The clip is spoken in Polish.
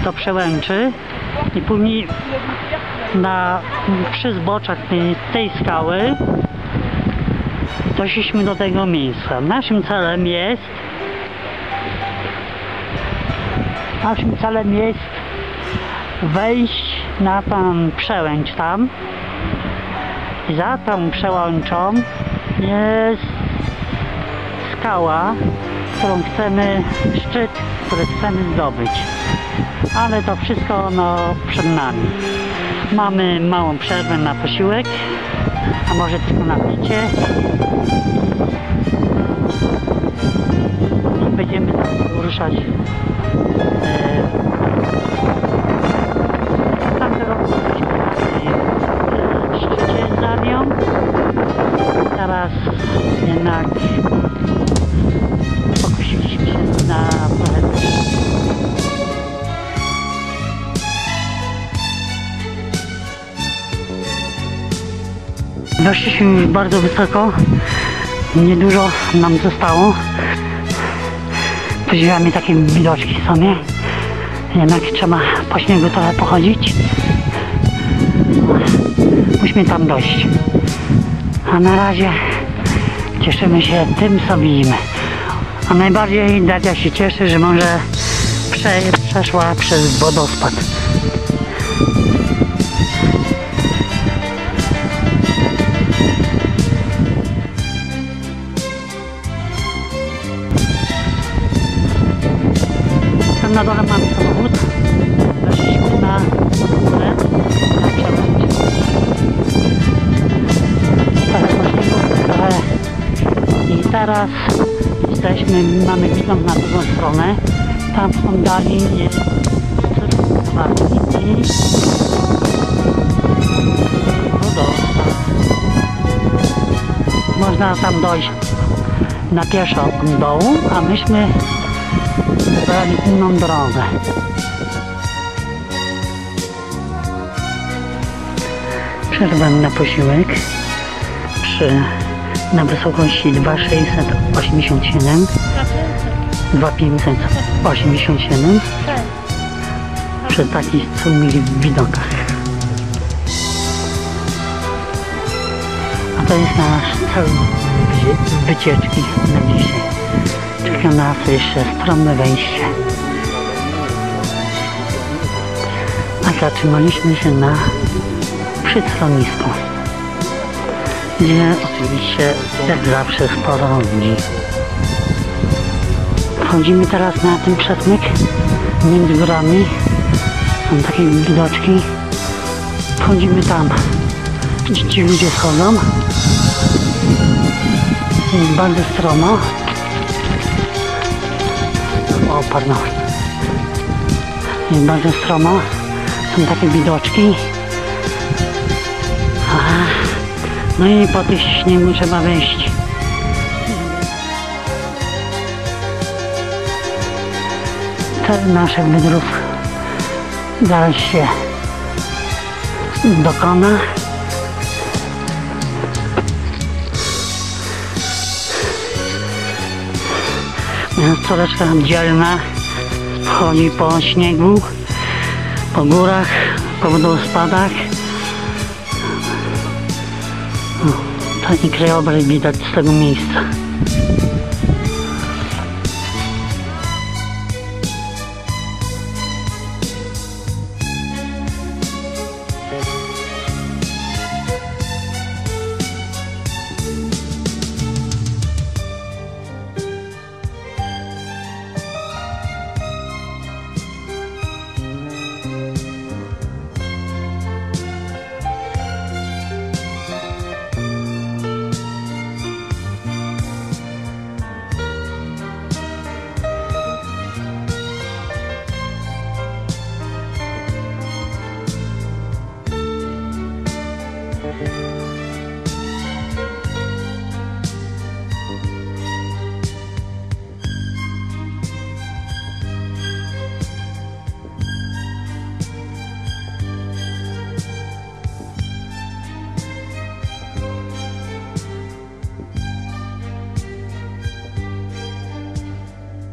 do Przełęczy i później przy zboczach tej skały doszliśmy do tego miejsca. Naszym celem jest wejść na tą przełęcz tam. I za tą przełęczą jest skała, szczyt, który chcemy zdobyć. Ale to wszystko przed nami. Mamy małą przerwę na posiłek, a może tylko na picie. I będziemy ruszać. Tamtego roku byliśmy na szczycie z Darią. Teraz jednak pokusiliśmy się na trochę. Doszliśmy już bardzo wysoko, niedużo nam zostało. Podziwiamy takie widoczki sobie, jednak trzeba po śniegu trochę pochodzić. Musimy tam dojść, a na razie cieszymy się tym, co widzimy. A najbardziej Daria się cieszy, że może przeszła przez wodospad. Na dole mamy samochód, weszliśmy na górę, na przełęcz. Trochę pośniegu, trochę. I teraz mamy widok na drugą stronę. Tam w oddali jest zobaczki i wodospad. Można tam dojść na pieszo od dołu, a myśmy wybrali inną drogę. Przerwę na posiłek na wysokości 2687, 2587 przy takich cudownych widokach. A to jest nasz cel wycieczki na dzisiaj. Czeka nas jeszcze strome wejście. A zatrzymaliśmy się przy schronisku, gdzie oczywiście jak zawsze sporo ludzi. Wchodzimy teraz na ten przesmyk między górami. Są takie widoczki. Wchodzimy tam, gdzie ci ludzie schodzą. Jest bardzo stromo. O, pardon. Jest bardzo stromo. Są takie widoczki. Aha. No i po tych śniegu trzeba wejść. Cel naszych wędrów zaraz się dokona. Córeczka dzielna chodzi po śniegu, po górach, po wodospadach. Taki krajobraz widać z tego miejsca.